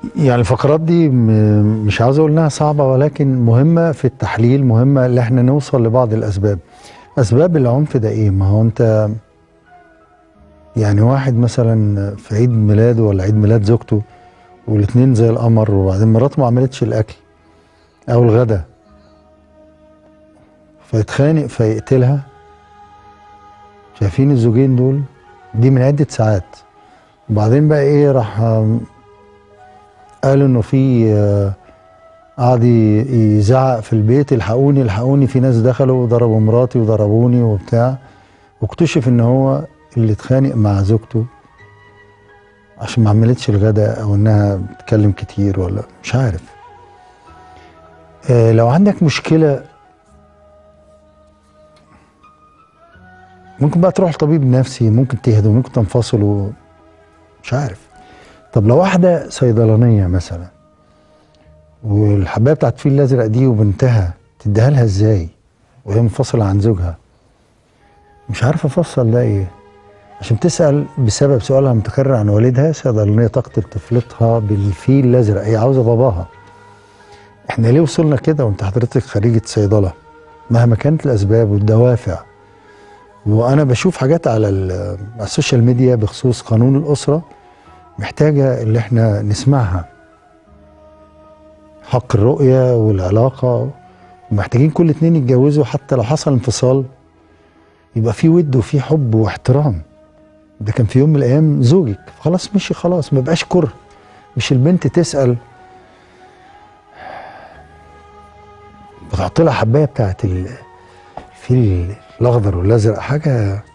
يعني الفقرات دي مش عاوز اقول انها صعبه، ولكن مهمه في التحليل، مهمه ان احنا نوصل لبعض الاسباب. اسباب العنف ده ايه؟ ما هو انت يعني واحد مثلا في عيد ميلاده ولا عيد ميلاد زوجته والاتنين زي القمر، وبعدين مراته ما عملتش الاكل او الغدا، فيتخانق فيقتلها. شايفين الزوجين دول؟ دي من عده ساعات. وبعدين بقى ايه؟ راح قال انه في قعد يزعق في البيت: الحقوني الحقوني، في ناس دخلوا وضربوا مراتي وضربوني وبتاع. واكتشف ان هو اللي اتخانق مع زوجته عشان ما عملتش الغداء، او انها بتتكلم كتير، ولا مش عارف. لو عندك مشكلة ممكن بقى تروح لطبيب نفسي، ممكن تهدوا، ممكن تنفصلوا، مش عارف. طب لو واحدة صيدلانية مثلا والحباية بتاعت الفيل الازرق دي وبنتها، تديها لها ازاي وهي منفصلة عن زوجها؟ مش عارف افصل ده ايه. عشان تسأل بسبب سؤالها المتكرر عن والدها صيدلانية تقتل طفلتها بالفيل الازرق، هي عاوزة باباها. احنا ليه وصلنا كده وانت حضرتك خريجة صيدلة؟ مهما كانت الاسباب والدوافع. وانا بشوف حاجات على السوشيال ميديا بخصوص قانون الاسرة محتاجة اللي احنا نسمعها. حق الرؤية والعلاقة، محتاجين كل اتنين يتجوزوا، حتى لو حصل انفصال يبقى في ود وفي حب واحترام. ده كان في يوم من الايام زوجك، خلاص مشي، خلاص ما بقاش كره. مش البنت تسأل بتحط لها حبايه بتاعت الفيل الاخضر والازرق، حاجه